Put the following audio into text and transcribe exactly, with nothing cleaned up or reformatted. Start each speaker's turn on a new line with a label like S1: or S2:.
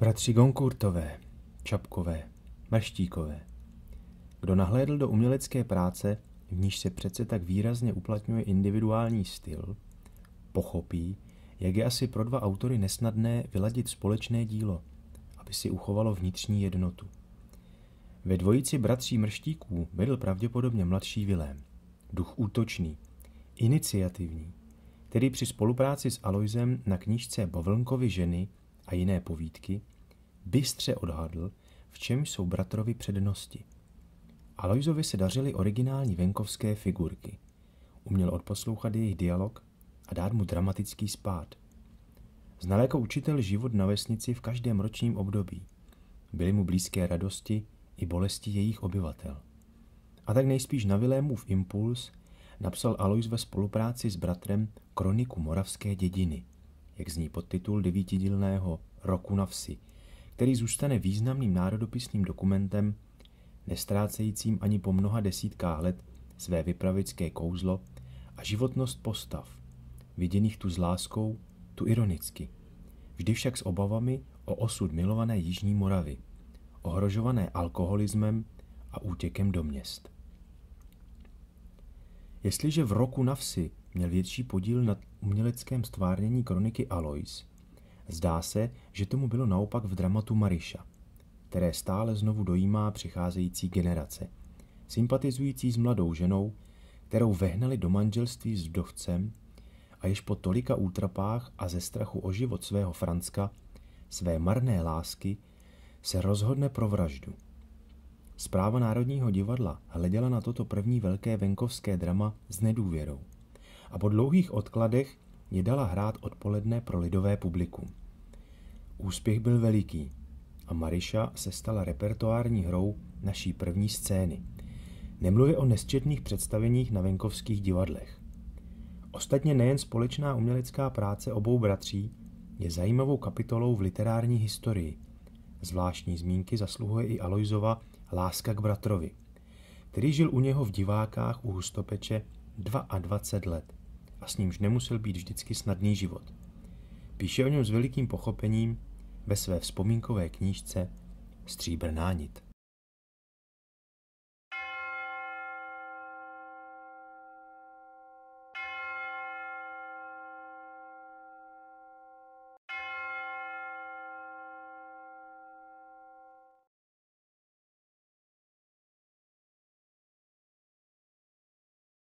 S1: Bratři Goncourtové, Čapkové, Mrštíkové. Kdo nahlédl do umělecké práce, v níž se přece tak výrazně uplatňuje individuální styl, pochopí, jak je asi pro dva autory nesnadné vyladit společné dílo, aby si uchovalo vnitřní jednotu. Ve dvojici bratří Mrštíků vedl pravděpodobně mladší Vilém, duch útočný, iniciativní, který při spolupráci s Aloisem na knížce Bavlnkovy ženy a jiné povídky bystře odhadl, v čem jsou bratrovi přednosti. Aloisovi se dařily originální venkovské figurky. Uměl odposlouchat jejich dialog a dát mu dramatický spád. Znal jako učitel život na vesnici v každém ročním období. Byly mu blízké radosti i bolesti jejich obyvatel. A tak nejspíš na Vilémův impuls napsal Alois ve spolupráci s bratrem kroniku Moravské dědiny, jak zní podtitul devítidílného Roku na vsi, který zůstane významným národopisným dokumentem, nestrácejícím ani po mnoha desítkách let své vypravické kouzlo a životnost postav, viděných tu s láskou, tu ironicky, vždy však s obavami o osud milované Jižní Moravy, ohrožované alkoholismem a útěkem do měst. Jestliže v Roku na vsi měl větší podíl na uměleckém stvárnění kroniky Alois, zdá se, že tomu bylo naopak v dramatu Maryša, které stále znovu dojímá přicházející generace, sympatizující s mladou ženou, kterou vehnali do manželství s vdovcem a jež po tolika útrapách a ze strachu o život svého Franzka, své marné lásky, se rozhodne pro vraždu. Správa Národního divadla hleděla na toto první velké venkovské drama s nedůvěrou a po dlouhých odkladech je dala hrát odpoledne pro lidové publikum. Úspěch byl veliký a Maryša se stala repertoární hrou naší první scény. Nemluvě o nesčetných představeních na venkovských divadlech. Ostatně nejen společná umělecká práce obou bratří je zajímavou kapitolou v literární historii. Zvláštní zmínky zasluhuje i Aloisova Láska k bratrovi, který žil u něho v divákách u Hustopeče dvacet dva let a s nímž nemusel být vždycky snadný život. Píše o něm s velikým pochopením ve své vzpomínkové knížce Stříbrná nit.